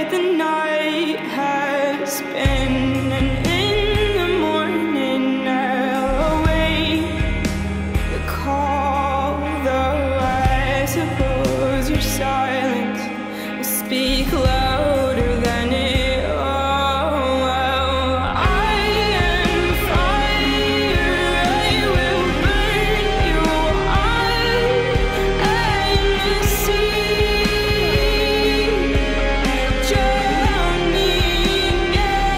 bright the night has been, and in the morning I'll await the call, though I suppose your silence will speak louder than it all. I am fire, I will burn you out in the sea, drowning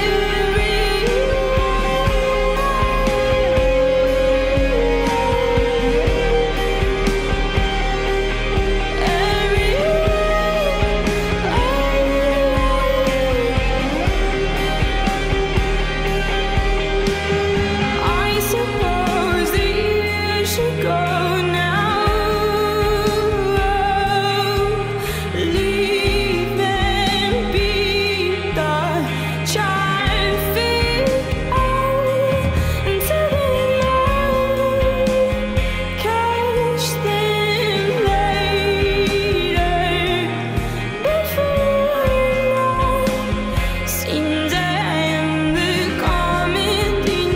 I suppose that you should go now. Leave and beat the traffic out until the night. Catch them later before long. Seems I am the common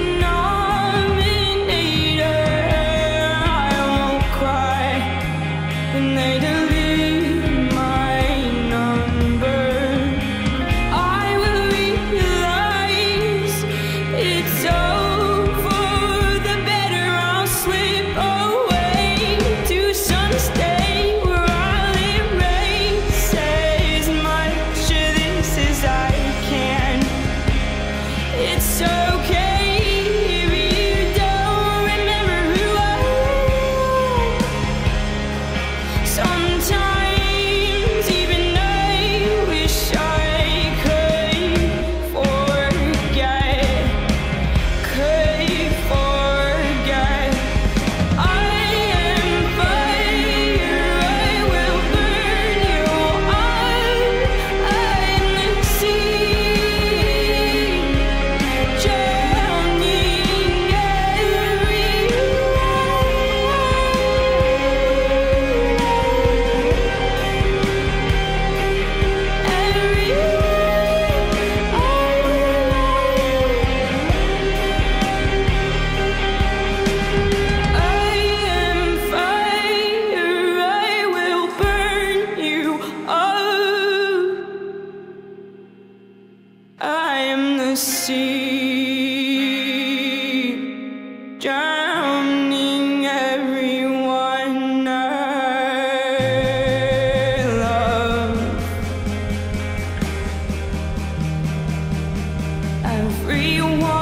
denominator. I won't cry when they delete my number. I will realize it's over. The better I'll slip away to some state where I'll erase as much of this as I can. It's okay if you don't remember who I am. Sometimes even I wish I could forget. I am fire, I will burn you out in the sea, drowning I am fire, I will burn you up. I am the sea, drowning everyone I love. Everyone